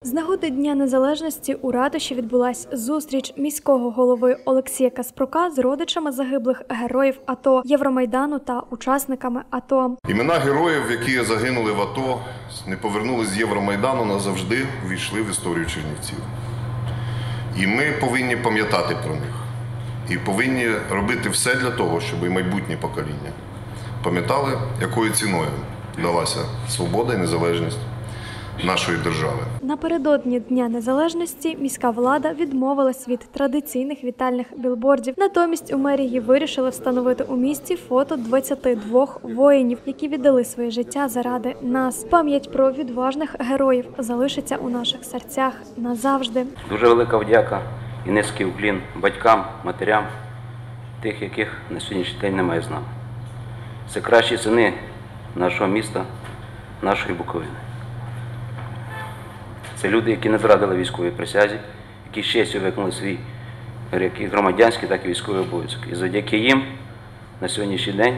З нагоди Дня Незалежності у ратуші відбулась зустріч міського голови Олексія Каспрука з родичами загиблих героїв АТО, Євромайдану та учасниками АТО. Імена героїв, які загинули в АТО, не повернулись з Євромайдану, назавжди ввійшли в історію Чернівців. І ми повинні пам'ятати про них. І повинні робити все для того, щоб і майбутнє покоління пам'ятали, якою ціною далася свобода і незалежність нашої держави. Напередодні Дня Незалежності міська влада відмовилась від традиційних вітальних білбордів. Натомість у мерії вирішили встановити у місті фото 22 воїнів, які віддали своє життя заради нас. Пам'ять про відважних героїв залишиться у наших серцях назавжди. Дуже велика вдяка і низький уклін батькам, матерям, тих, яких на сьогоднішній день немає з нами. Це кращі сини нашого міста, нашої Буковини. Це люди, які не зрадили військовій присязі, які з честю виконали свій як і громадянський, так і військовий обов'язок. І завдяки їм на сьогоднішній день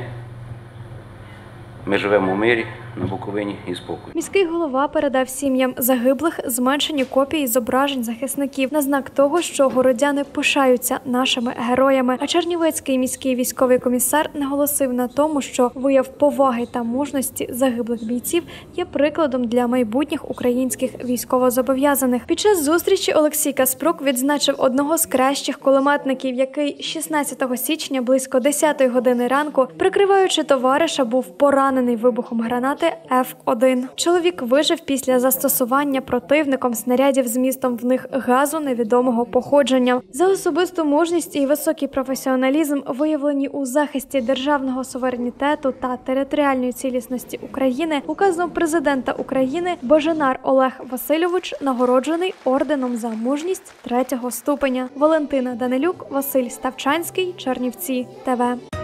ми живемо в мирі, на Буковині і спокою. Міський голова передав сім'ям загиблих зменшені копії зображень захисників на знак того, що городяни пишаються нашими героями. А Чернівецький міський військовий комісар наголосив на тому, що вияв поваги та мужності загиблих бійців є прикладом для майбутніх українських військовозобов'язаних. Під час зустрічі Олексій Каспрук відзначив одного з кращих кулеметників, який 16 січня близько 10 години ранку, прикриваючи товариша, був поранений вибухом гранати F1. Чоловік вижив після застосування противником снарядів з містом в них газу невідомого походження. За особисту мужність і високий професіоналізм, виявлені у захисті державного суверенітету та територіальної цілісності України, указом президента України Боженар Олег Васильович нагороджений орденом за мужність 3-го ступеня. Валентина Данилюк, Василь Ставчанський, Чернівці ТВ.